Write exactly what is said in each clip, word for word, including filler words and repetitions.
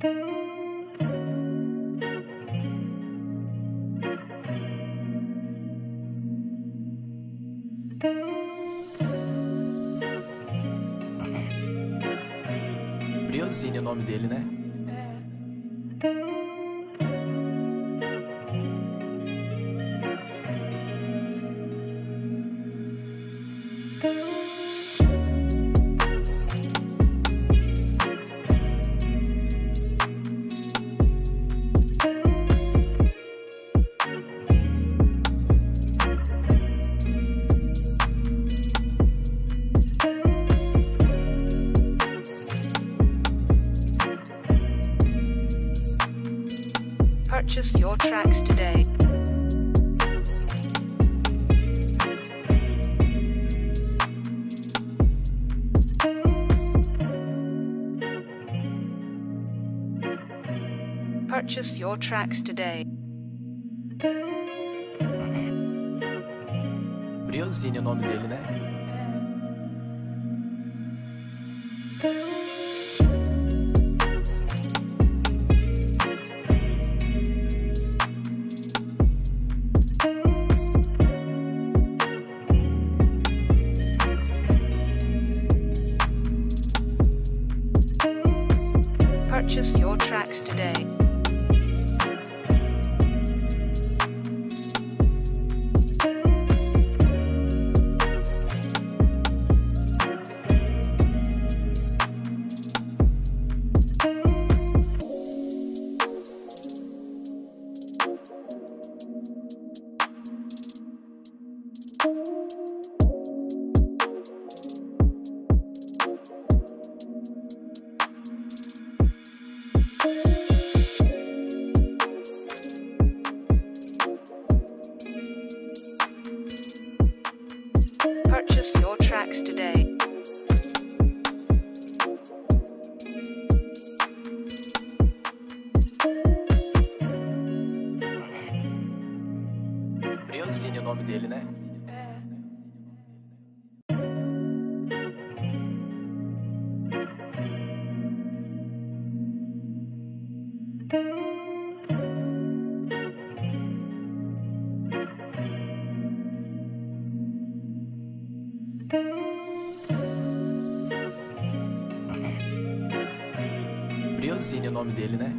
Briancini é o nome dele, né? Purchase your tracks today. Purchase your tracks today. Briancini é o nome dele, né? Purchase your tracks today. Purchase your tracks today. Briancini é o nome dele, né? Briancini é o nome dele, né?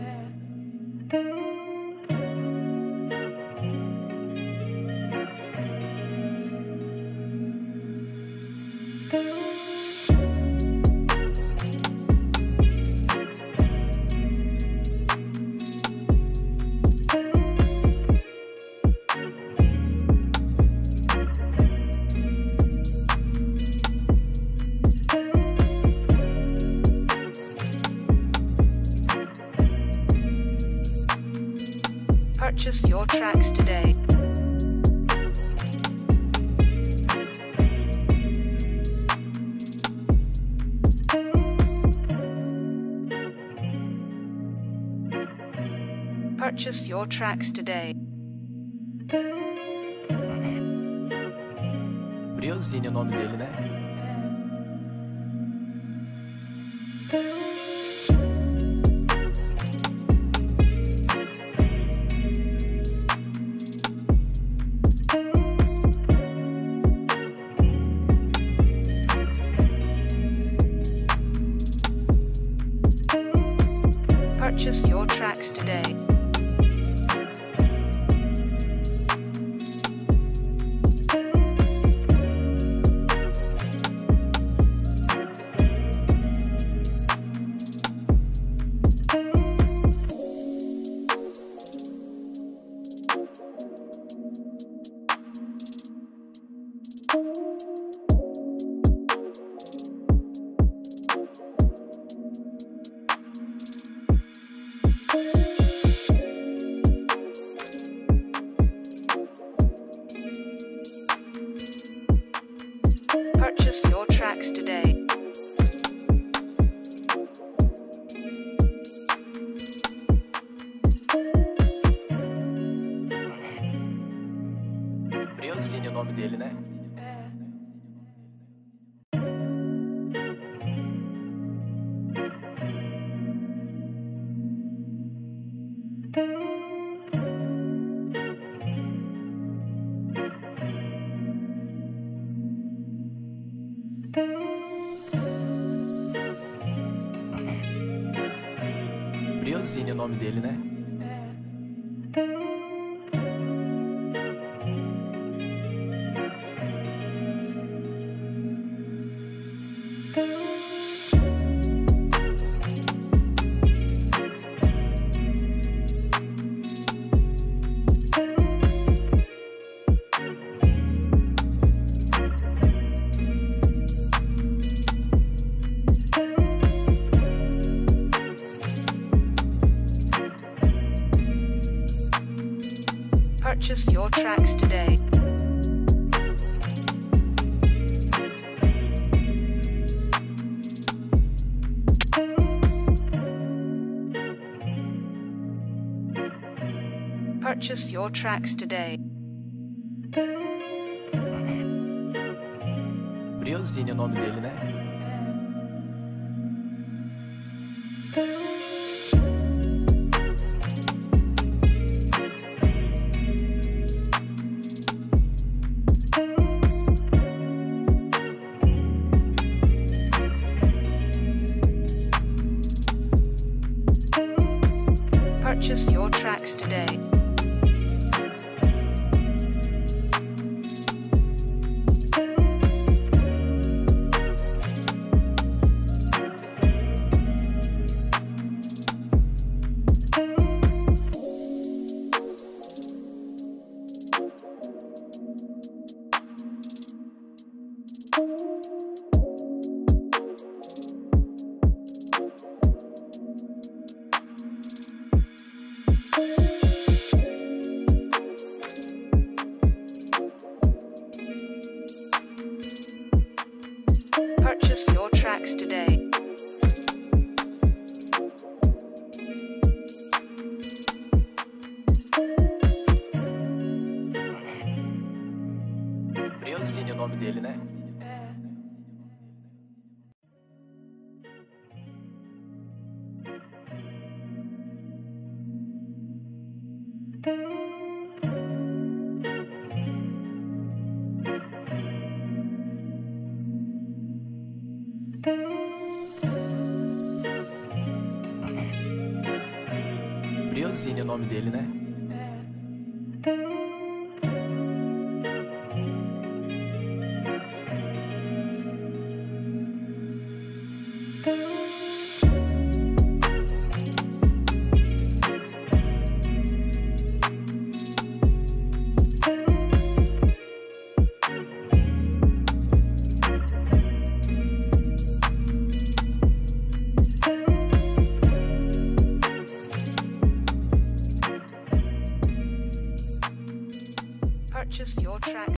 Purchase your tracks today. Purchase your tracks today. Briancini é o nome dele, né? Purchase your tracks today. Briancini é o nome dele, né? Purchase your tracks today. Purchase your tracks today. Briancini é o nome dele, né? Purchase your tracks today. Purchase your tracks today. Briancini é o nome dele, né? Briancini é o nome dele, né? Purchase your tracks.